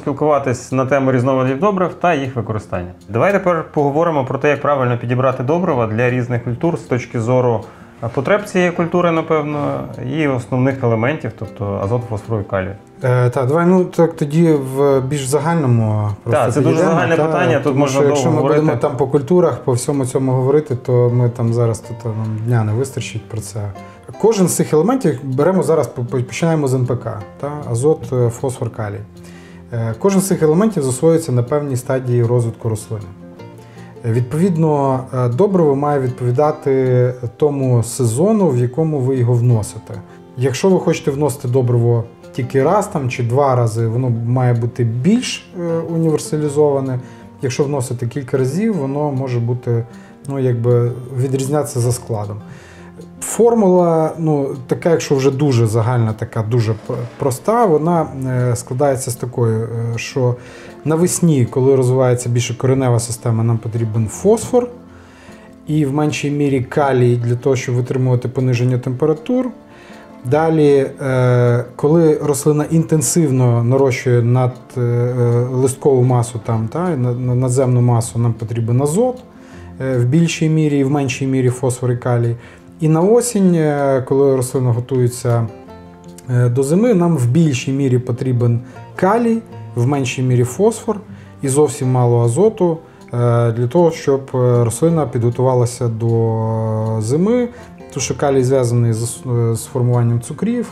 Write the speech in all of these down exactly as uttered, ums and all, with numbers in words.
поспілкуватись на тему різновидів добрив та їх використання. Давай тепер поговоримо про те, як правильно підібрати добрива для різних культур з точки зору потреб цієї культури, напевно, і основних елементів, тобто азот, фосфору і калію. Е, так, давай, ну так тоді в більш загальному. Так, це дуже загальне та, питання, тут можна довго якщо ми говорити. будемо там по культурах, по всьому цьому говорити, то ми там зараз тут нам дня не вистачить про це. Кожен з цих елементів беремо зараз, починаємо з ен пе ка, та, азот, фосфор, калій. Е, кожен з цих елементів засвоюється на певній стадії розвитку рослини. Відповідно, добриво має відповідати тому сезону, в якому ви його вносите. Якщо ви хочете вносити добриво тільки раз там, чи два рази, воно має бути більш універсалізоване. Якщо вносити кілька разів, воно може бути, ну, якби відрізнятися за складом. Формула, ну, така, якщо вже дуже загальна, така дуже проста, вона складається з такої, що навесні, коли розвивається більше коренева система, нам потрібен фосфор і в меншій мірі калій для того, щоб витримувати пониження температур. Далі, коли рослина інтенсивно нарощує надлисткову масу, там, та, надземну масу, нам потрібен азот в більшій мірі і в меншій мірі фосфор і калій. І на осінь, коли рослина готується до зими, нам в більшій мірі потрібен калій, в меншій мірі фосфор і зовсім мало азоту для того, щоб рослина підготувалася до зими. Тому що калій зв'язаний з формуванням цукрів.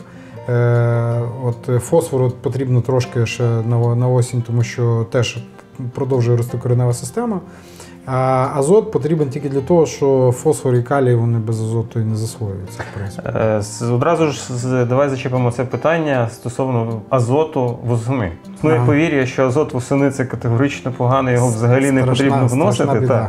От фосфору потрібно трошки ще на осінь, тому що теж продовжує рости коренева система. А азот потрібен тільки для того, що фосфор і калій вони без азоту і не засвоюються. Одразу ж давай зачепимо це питання стосовно азоту восени. Існує ага. повір'я, що азот восени – це категорично погано, його взагалі не страшна, потрібно вносити. Та.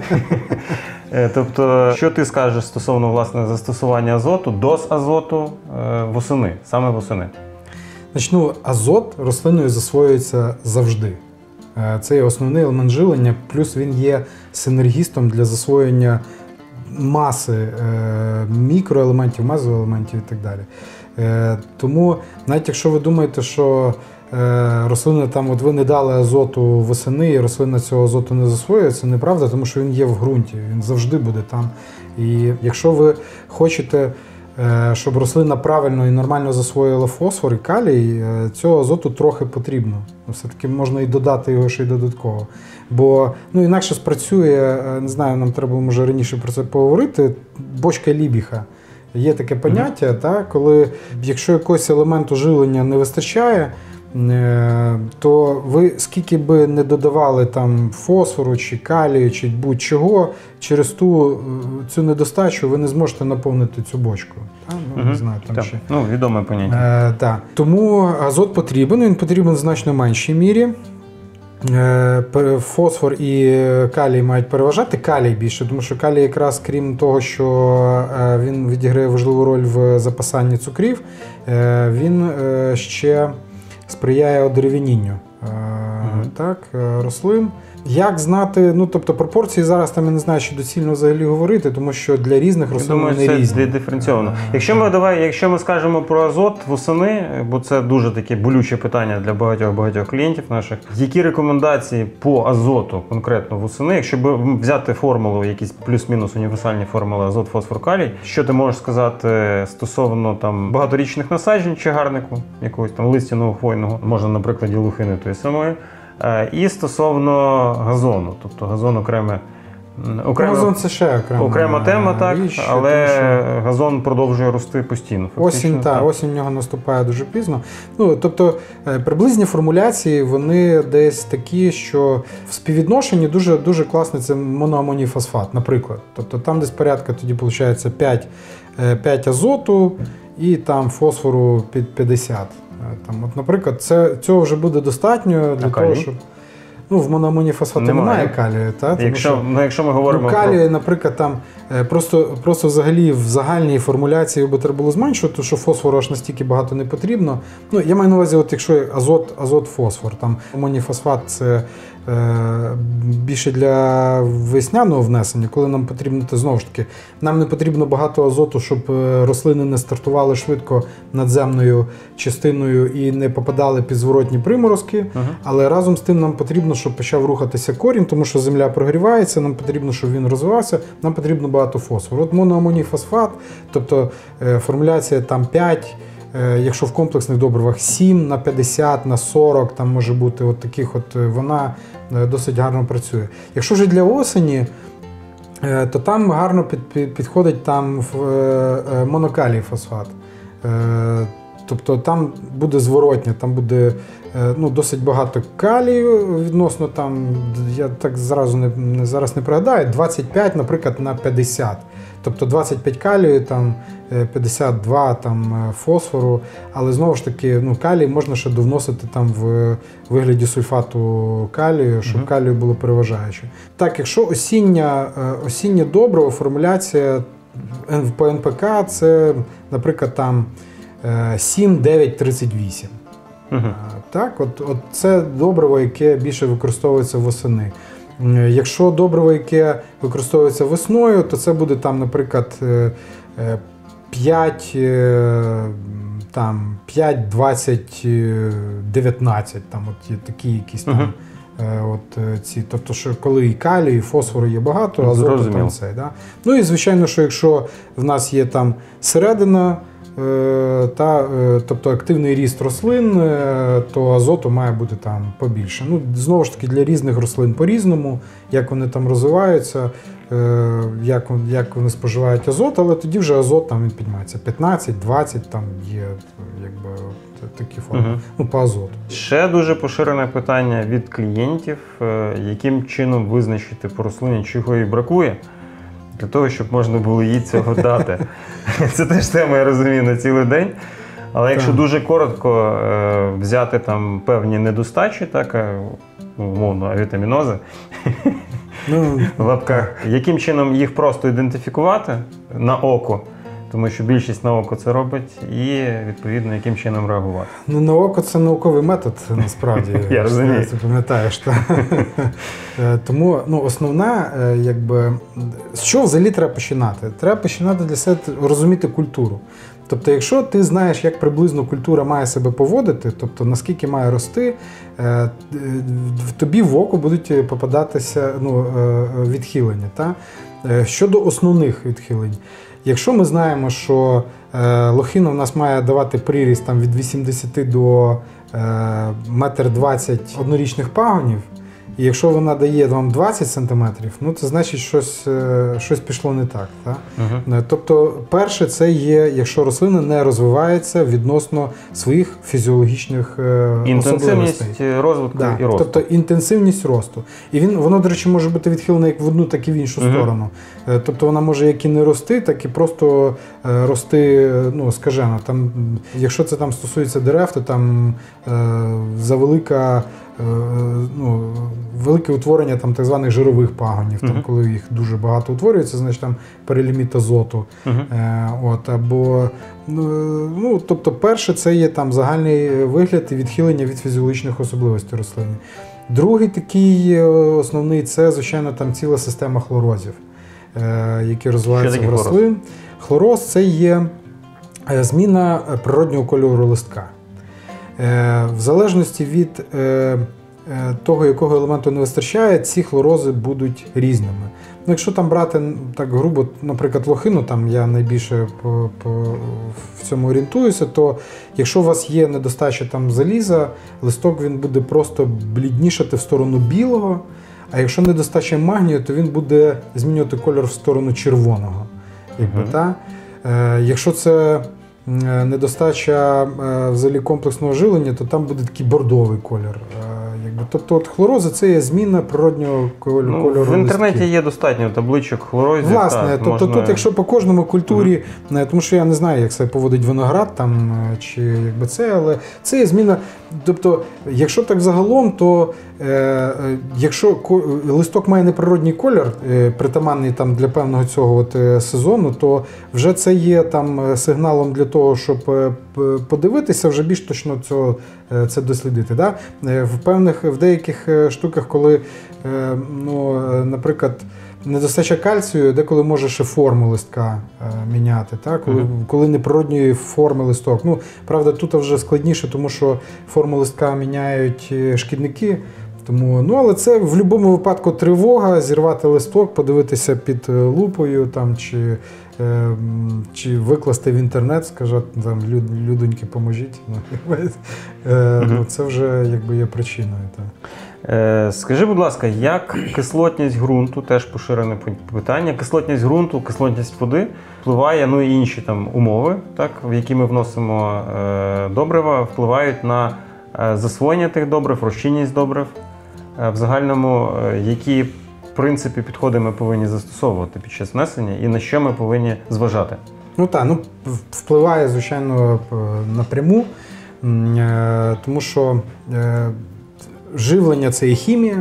Тобто, що ти скажеш стосовно власне застосування азоту, доз азоту восени, саме восени? Значить, ну, азот рослиною засвоюється завжди. Це є основний елемент жилення, плюс він є синергістом для засвоєння маси мікроелементів, мезоелементів і так далі. Тому, навіть якщо ви думаєте, що рослина там, от ви не дали азоту восени, і рослина цього азоту не засвоює, це неправда, тому що він є в ґрунті, він завжди буде там. І якщо ви хочете, щоб рослина правильно і нормально засвоїла фосфор і калій, цього азоту трохи потрібно. Все-таки можна і додати його ще й додатково. Бо ну, інакше спрацює, не знаю, нам треба може раніше про це поговорити, бочка Лібіха. Є таке поняття, mm-hmm. та, коли якщо якогось елементу жилення не вистачає, то ви скільки би не додавали там фосфору, чи калію, чи будь-чого, через ту цю недостачу ви не зможете наповнити цю бочку. Та? Ну, угу. не знаю, там так. ще. Ну, відоме поняття. Е, так. Тому азот потрібен, він потрібен в значно меншій мірі. Е, фосфор і калій мають переважати, калій більше, тому що калій якраз, крім того, що він відіграє важливу роль в запасанні цукрів, він ще сприяє одерев'янінню uh-huh. так, рослин. Як знати, ну тобто пропорції зараз там я не знаю, чи доцільно взагалі говорити, тому що для різних рослин вони різні. Це диференційовано. Якщо ми, давай, якщо ми скажемо про азот восени, бо це дуже таке болюче питання для багатьох-багатьох клієнтів наших, які рекомендації по азоту конкретно восени, якщо б взяти формулу, якісь плюс-мінус універсальні формули азот, фосфор, калій, що ти можеш сказати стосовно там багаторічних насаджень чагарнику, якогось там листяного хвойного, можна на прикладі лухини тої самої, і стосовно газону, тобто газон окреме, окрема, газон це ще окрема, окрема тема, так, річ, але що... газон продовжує рости постійно. Осінь, так, так. Осінь в нього наступає дуже пізно. Ну, тобто приблизні формуляції, вони десь такі, що в співвідношенні дуже, дуже класний це моноамоній фосфат, наприклад. Тобто там десь порядка тоді виходить п'ять, п'ять азоту і там фосфору під п'ятдесят. Там, от, наприклад, це, цього вже буде достатньо для того, щоб... Ну, в моноамонії фосфату немає, немає калію. Та? Тому якщо, що, ну, якщо ми говоримо ну, калію, про... наприклад, там, просто, просто взагалі в загальній формуляції би треба було зменшувати, тому що фосфору аж настільки багато не потрібно. Ну, я маю на увазі, от, якщо азот, азот, фосфор, там амоній фосфат – це більше для весняного внесення, коли нам потрібно, то знову ж таки, нам не потрібно багато азоту, щоб рослини не стартували швидко надземною частиною і не попадали під зворотні приморозки, uh-huh. але разом з тим нам потрібно, щоб почав рухатися корінь, тому що земля прогрівається, нам потрібно, щоб він розвивався, нам потрібно багато фосфору. От моноамоній фосфат, тобто формуляція там п'ять, якщо в комплексних добривах сім на п'ятдесят, на сорок, там може бути от таких, от вона досить гарно працює. Якщо ж для осені, то там гарно під, під, підходить там монокалій фосфат. Тобто там буде зворотня, там буде ну, досить багато калію відносно там, я так зразу не, зараз не пригадаю, двадцять п'ять, наприклад, на п'ятдесят. Тобто двадцять п'ять калію, там, п'ятдесят два там, фосфору, але знову ж таки ну, калій можна ще довносити там, в вигляді сульфату калію, щоб uh-huh. калію було переважаюче. Так, якщо осіння, осіннє добриво, формуляція по ен пе ка це, наприклад, там сім, дев'ять, тридцять вісім. Uh-huh. Так, от, от це добриво, яке більше використовується восени. Якщо добриво, яке використовується весною, то це буде там, наприклад, п'ять, там, п'ять, двадцять, дев'ятнадцять, там от є такі якісь там, uh-huh. от ці, тобто, що коли і калію, і фосфору є багато, азоту там це, да? Ну і звичайно, що якщо в нас є там середина, та, тобто активний ріст рослин, то азоту має бути там побільше. Ну, знову ж таки, для різних рослин по-різному, як вони там розвиваються, як, як вони споживають азот, але тоді вже азот там він піднімається. п'ятнадцять, двадцять там є якби, такі форми, угу. ну, по азоту. Ще дуже поширене питання від клієнтів, яким чином визначити по рослині, чого їй бракує, для того, щоб можна було їй цього дати. Це теж тема, я розумію, на цілий день. Але якщо так. дуже коротко е, взяти там певні недостачі, так, е, умовно, авітамінози, ну, в лапках, яким чином їх просто ідентифікувати на око, тому що більшість на око це робить, і, відповідно, яким чином реагувати. Ну, на око це науковий метод, насправді. Я розумію. Ти пам'ятаєш. Тому ну, основна, якби, з чого взагалі треба починати? Треба починати для себе розуміти культуру. Тобто, якщо ти знаєш, як приблизно культура має себе поводити, тобто наскільки має рости, тобі в око будуть попадатися ну, відхилення. Та? Щодо основних відхилень. Якщо ми знаємо, що е, лохина у нас має давати приріст там, від вісімдесят до метр двадцять однорічних пагонів, і якщо вона дає вам двадцять сантиметрів, ну це значить, щось, е, щось пішло не так. так? Uh-huh. Тобто, перше, це є, якщо рослина не розвивається відносно своїх фізіологічних е, особливостей. Інтенсивність розвитку да. і росту. Тобто, інтенсивність росту. І він, воно, до речі, може бути відхилене як в одну, так і в іншу uh-huh. сторону. Е, тобто, вона може як і не рости, так і просто е, рости, ну, скажено. Там, якщо це там стосується дерев, то там е, завелика ну, велике утворення там, так званих жирових пагонів, uh-huh. там, коли їх дуже багато утворюється, значить там переліміт азоту. Uh-huh. Е, от, або, ну, тобто, перше, це є там загальний вигляд і відхилення від фізіологічних особливостей рослини. Другий такий основний, це, звичайно, там ціла система хлорозів, е, які розвиваються в рослин. Хлороз? Хлороз – це є зміна природнього кольору листка. В залежності від того, якого елементу не вистачає, ці хлорози будуть різними. Ну, якщо там брати так грубо, наприклад, лохину, там я найбільше по, по, в цьому орієнтуюся, то якщо у вас є недостача там заліза, листок він буде просто бліднішати в сторону білого, а якщо недостача магнію, то він буде змінювати кольор в сторону червоного. Якби, uh-huh. та? Е, якщо це недостача взагалі комплексного живлення, то там буде такий бордовий колір. Якби. Тобто от хлорози – це є зміна природнього кольору. Ну, в інтернеті листків. Є достатньо табличок хлорозів. Власне, так, тобто можна... тут, якщо по кожному культурі, mm-hmm. тому що я не знаю, як себе поводить виноград, там, чи якби це, але це є зміна. Тобто, якщо так загалом, то е, якщо листок має неприродній колір, е, притаманний там для певного цього от, е, сезону, то вже це є там сигналом для того, щоб е, подивитися, вже більш точно цього, е, це дослідити. Да? Е, в певних в деяких штуках, коли, ну, наприклад, недостача кальцію, деколи може ще форму листка міняти, так? Коли, mm-hmm. коли неприродньої форми листок. Ну, правда, тут вже складніше, тому що форму листка міняють шкідники. Тому, ну, але це в будь-якому випадку тривога, зірвати листок, подивитися під лупою там, чи, е, чи викласти в інтернет, сказати, там, людоньки, поможіть. е, mm-hmm. Це вже якби є причиною. Так. Е, скажи, будь ласка, як кислотність ґрунту, теж поширене питання, кислотність ґрунту, кислотність води впливає, ну і інші там умови, так, в які ми вносимо е, добрива, впливають на е, засвоєння тих добрив, розчинність добрив. В загальному, які принципи підходи ми повинні застосовувати під час внесення і на що ми повинні зважати? Ну так, ну впливає, звичайно, напряму, тому що живлення – це і хімія,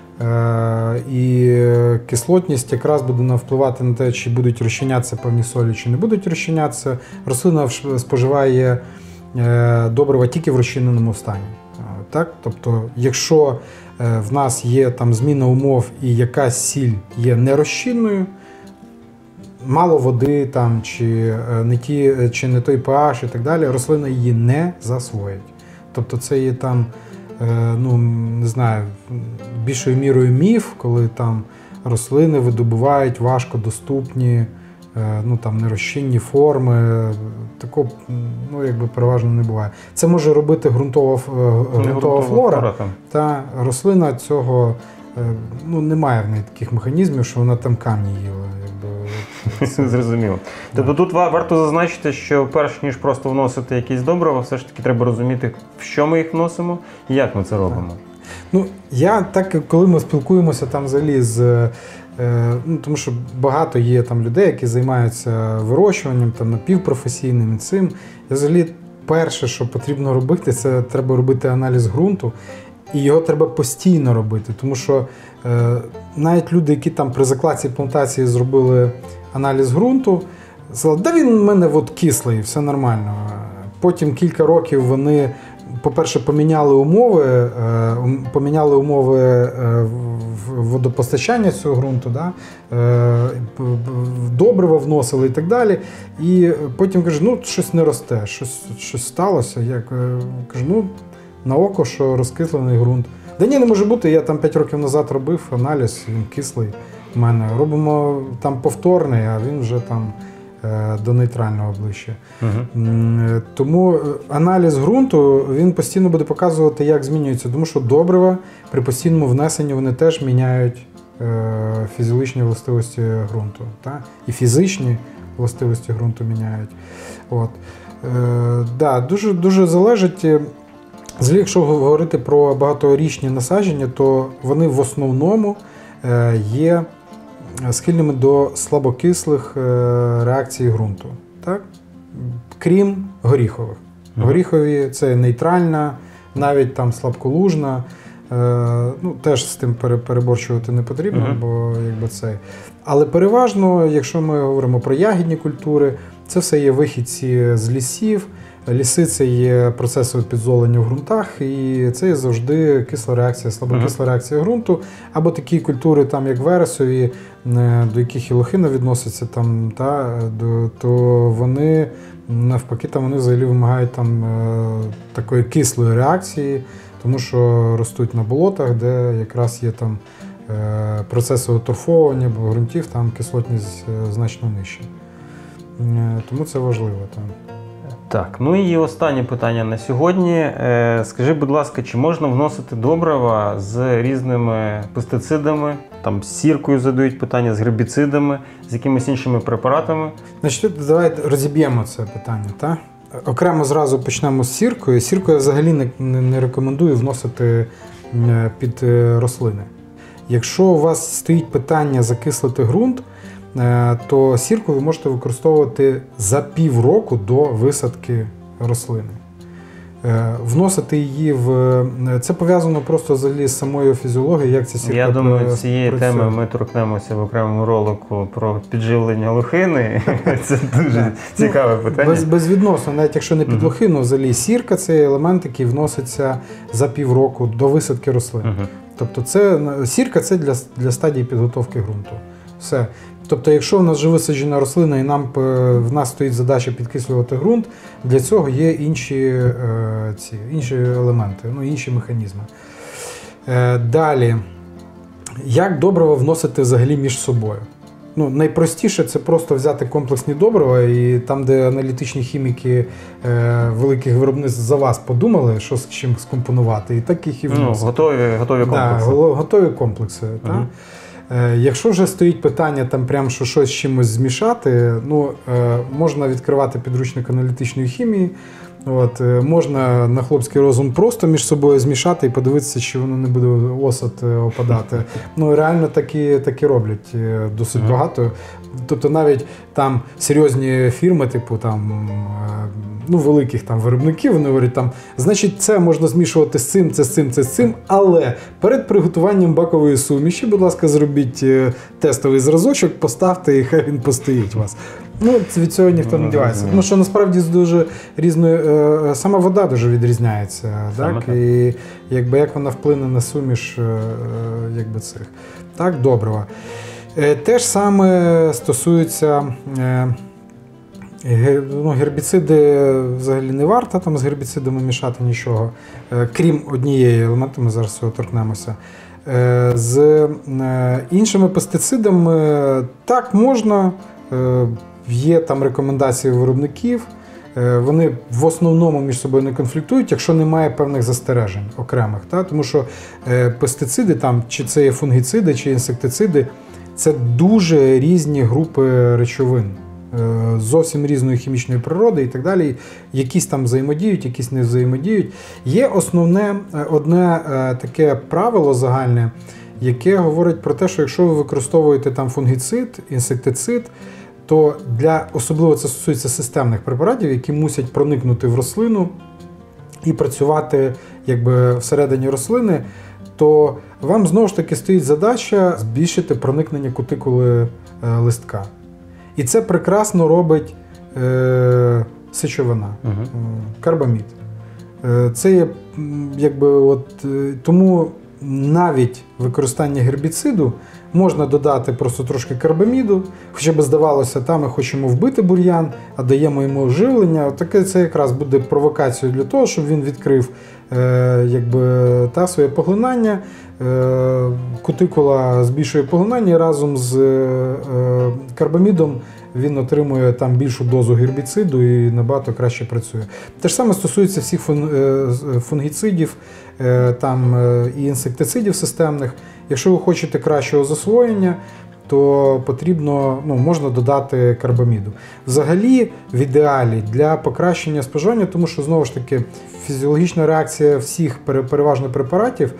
і кислотність якраз буде впливати на те, чи будуть розчинятися певні солі, чи не будуть розчинятися. Рослина споживає добрива тільки в розчиненому стані. Так? Тобто, якщо в нас є там зміна умов і якась сіль є нерозчинною, мало води там, чи не ті, чи не той pH і так далі, рослина її не засвоїть. Тобто це є там, ну, не знаю, більшою мірою міф, коли там рослини видобувають важкодоступні, ну, там, нерозчинні форми. Такого, ну, якби переважно не буває. Це може робити ґрунтова, ґрунтова флора, та рослина цього, ну, немає в неї таких механізмів, що вона там камні їла. Якби, зрозуміло. Тобто тут варто зазначити, що перш ніж просто вносити якісь добрива, все ж таки треба розуміти, в що ми їх вносимо і як ми це робимо. Ну, я так, коли ми спілкуємося там взагалі з, ну, тому що багато є там людей, які займаються вирощуванням, там, напівпрофесійним і цим. Я взагалі перше, що потрібно робити, це треба робити аналіз ґрунту, і його треба постійно робити, тому що е, навіть люди, які там при закладці плантації зробили аналіз ґрунту, сказали, да він у мене от кислий, все нормально. Потім кілька років вони, по-перше, поміняли умови, поміняли умови водопостачання цього ґрунту, да? Добрива вносили і так далі. І потім кажуть, ну щось не росте, щось, щось сталося. Я кажу, ну на око, що розкислений ґрунт. Да ні, не може бути, я там п'ять років назад робив аналіз, він кислий в мене. Робимо там повторний, а він вже там до нейтрального ближче. Угу. Тому аналіз ґрунту, він постійно буде показувати, як змінюється, тому що добрива при постійному внесенні вони теж міняють фізіологічні властивості ґрунту. Так? І фізичні властивості ґрунту міняють. От. Е, да, дуже, дуже залежить. Взагалі, якщо говорити про багаторічні насадження, то вони в основному є схильними до слабокислих реакцій ґрунту, так? Крім горіхових. Mm-hmm. Горіхові – це нейтральна, навіть там слабколужна. Ну, теж з тим переборчувати не потрібно, mm-hmm. бо якби це. Але переважно, якщо ми говоримо про ягідні культури, це все є вихідці з лісів. Ліси – це є процеси підзолення в ґрунтах, і це є завжди кисла реакція, слабокисла uh-huh. реакція ґрунту. Або такі культури, там, як вересові, до яких і лохина відноситься, там, та, до, то вони, навпаки, там, вони взагалі вимагають там, такої кислої реакції, тому що ростуть на болотах, де якраз є там процеси оторфовування ґрунтів, там кислотність значно нижча. Тому це важливо. Там. Так, ну і останнє питання на сьогодні. Скажи, будь ласка, чи можна вносити добрива з різними пестицидами, там з сіркою задають питання, з гербіцидами, з якимись іншими препаратами? Значить, давайте розіб'ємо це питання, так? Окремо зразу почнемо з сіркою. Сірку я взагалі не, не, не рекомендую вносити під рослини. Якщо у вас стоїть питання закислити ґрунт, то сірку ви можете використовувати за півроку до висадки рослини. Вносити її в... Це пов'язано просто взагалі з самою фізіологією, як ця сірка Я думаю, працює. цієї теми ми торкнемося в окремому ролику про підживлення лохини. Це дуже цікаве питання. Без, безвідносно, навіть якщо не під лохину, взагалі сірка – це елемент, який вноситься за півроку до висадки рослин. Uh-huh. Тобто це, сірка – це для, для стадії підготовки ґрунту. Все. Тобто, якщо в нас вже висаджена рослина і нам, в нас стоїть задача підкислювати ґрунт, для цього є інші, ці, інші елементи, ну, інші механізми. Далі, як добриво вносити взагалі між собою? Ну, найпростіше – це просто взяти комплексні добрива, і там, де аналітичні хіміки е, великих виробництв за вас подумали, що з чим скомпонувати, і так їх і вносити. Ну, готові, готові комплекси. Да, готові комплекси, угу. Так? Якщо вже стоїть питання, там прям, що щось з чимось змішати, ну, можна відкривати підручник аналітичної хімії, от, можна на хлопський розум просто між собою змішати і подивитися, чи воно не буде осад опадати. Ну, реально такі, такі роблять досить mm-hmm. багато. Тобто навіть там серйозні фірми, типу там, ну, великих там виробників, вони говорять, там, значить, це можна змішувати з цим, це з цим, це з цим, але перед приготуванням бакової суміші, будь ласка, зробіть тестовий зразочок, поставте і хай він постоїть у вас. Ну, від цього ніхто не дівається. Тому що насправді з дуже різною, сама вода дуже відрізняється, так? так? І якби як вона вплине на суміш, якби цих. Так, добрива. Те ж саме стосується, ну, гербіциди взагалі не варто там з гербіцидами мішати нічого, крім однієї елементу, ми зараз цього торкнемося. З іншими пестицидами так можна, є там рекомендації виробників, вони в основному між собою не конфліктують, якщо немає певних застережень окремих. Та? Тому що пестициди, там, чи це є фунгіциди, чи інсектициди, це дуже різні групи речовин, зовсім різної хімічної природи і так далі. Якісь там взаємодіють, якісь не взаємодіють. Є основне одне таке правило загальне, яке говорить про те, що якщо ви використовуєте там фунгіцид, інсектицид, то для, особливо це стосується системних препаратів, які мусять проникнути в рослину і працювати якби всередині рослини, то вам знову ж таки стоїть задача збільшити проникнення кутикули е, листка. І це прекрасно робить е, сечовина, угу. карбамід. Е, це є, якби, от, е, тому навіть використання гербіциду можна додати просто трошки карбаміду, хоча б здавалося, там ми хочемо вбити бур'ян, а даємо йому живлення. Таке це якраз буде провокацією для того, щоб він відкрив е, якби, та своє поглинання. Е, кутикула збільшує поглинання і разом з е, карбамідом він отримує там більшу дозу гербіциду і набагато краще працює. Те ж саме стосується всіх фунгіцидів там, і інсектицидів системних. Якщо ви хочете кращого засвоєння, то потрібно, ну, можна додати карбаміду. Взагалі, в ідеалі для покращення споживання, тому що, знову ж таки, фізіологічна реакція всіх переважно препаратів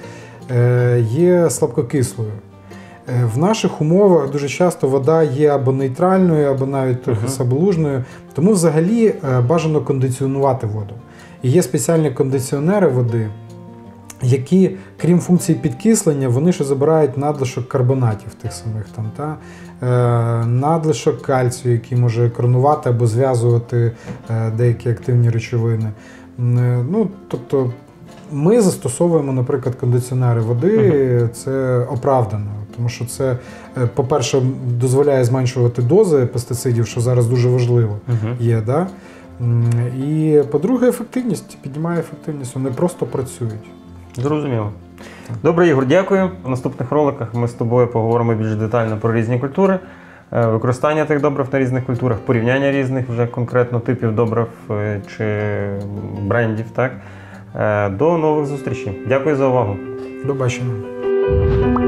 є слабкокислою. В наших умовах дуже часто вода є або нейтральною, або навіть трохи uh-huh. саболужною, тому взагалі бажано кондиціонувати воду. І є спеціальні кондиціонери води, які, крім функції підкислення, вони ще забирають надлишок карбонатів тих самих, там, та, е, надлишок кальцію, який може екранувати або зв'язувати е, деякі активні речовини. Е, ну, тобто, ми застосовуємо, наприклад, кондиціонери води, uh-huh. це оправдано, тому що це, по-перше, дозволяє зменшувати дози пестицидів, що зараз дуже важливо uh-huh. є, да? І, по-друге, ефективність, піднімає ефективність, вони просто працюють. Зрозуміло. Добре, Ігор, дякую. В наступних роликах ми з тобою поговоримо більш детально про різні культури, використання тих добрив на різних культурах, порівняння різних вже конкретно типів добрив чи брендів. Так? До нових зустрічей. Дякую за увагу. До бачення.